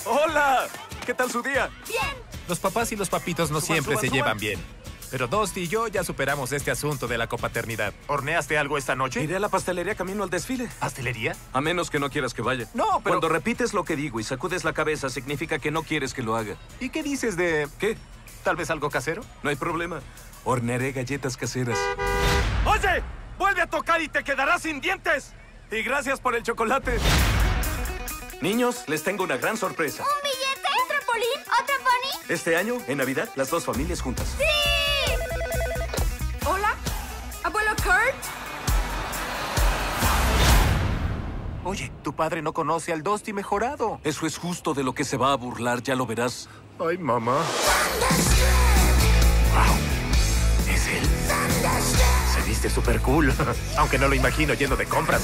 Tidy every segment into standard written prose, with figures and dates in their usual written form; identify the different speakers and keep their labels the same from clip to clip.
Speaker 1: ¡Hola! ¿Qué tal su día?
Speaker 2: ¡Bien!
Speaker 3: Los papás y los papitos no siempre se llevan bien. Pero Dusty y yo ya superamos este asunto de la copaternidad. ¿Horneaste algo esta noche?
Speaker 1: Iré a la pastelería camino al desfile.
Speaker 3: ¿Pastelería?
Speaker 1: A menos que no quieras que vaya.
Speaker 3: No, pero...
Speaker 1: Cuando repites lo que digo y sacudes la cabeza, significa que no quieres que lo haga.
Speaker 3: ¿Y qué dices de...
Speaker 1: ¿Qué?
Speaker 3: ¿Tal vez algo casero?
Speaker 1: No hay problema. Hornearé galletas caseras. ¡Oye! ¡Vuelve a tocar y te quedarás sin dientes! Y gracias por el chocolate. Niños, les tengo una gran sorpresa.
Speaker 2: ¿Un billete? ¿Un trampolín? ¿Otro pony?
Speaker 1: Este año, en Navidad, las dos familias juntas.
Speaker 2: ¡Sí! ¿Hola? ¿Abuelo Kurt?
Speaker 3: Oye, tu padre no conoce al Dusty mejorado.
Speaker 1: Eso es justo de lo que se va a burlar, ya lo verás.
Speaker 3: Ay, mamá. Wow. ¿Es él? Se viste súper cool. Aunque no lo imagino yendo de compras.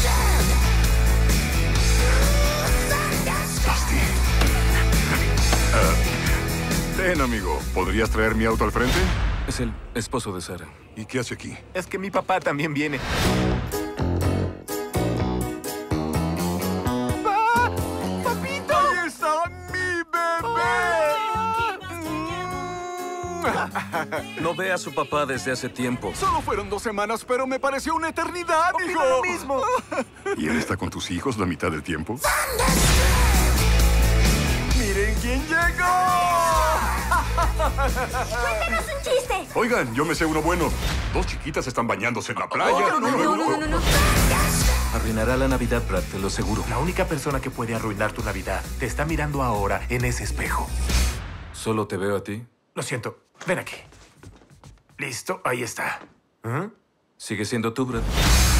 Speaker 4: Dusty. Ven, amigo. ¿Podrías traer mi auto al frente?
Speaker 1: Es el esposo de Sara.
Speaker 4: ¿Y qué hace aquí?
Speaker 3: Es que mi papá también viene. ¡Ah! ¡Papito!
Speaker 4: ¡Ahí está mi bebé!
Speaker 1: No ve a su papá desde hace tiempo.
Speaker 4: Solo fueron 2 semanas, pero me pareció una eternidad, hijo.
Speaker 3: Lo mismo.
Speaker 4: ¿Y él está con tus hijos la mitad del tiempo?
Speaker 3: ¡Miren quién llegó!
Speaker 2: ¡Cuéntanos un chiste!
Speaker 4: Oigan, yo me sé uno bueno. 2 chiquitas están bañándose en la playa.
Speaker 2: No.
Speaker 1: Arruinará la Navidad, Brad, te lo aseguro.
Speaker 3: La única persona que puede arruinar tu Navidad te está mirando ahora en ese espejo.
Speaker 1: Solo te veo a ti.
Speaker 3: Lo siento. Ven aquí. Listo, ahí está. ¿Eh?
Speaker 1: Sigue siendo tú, Brad.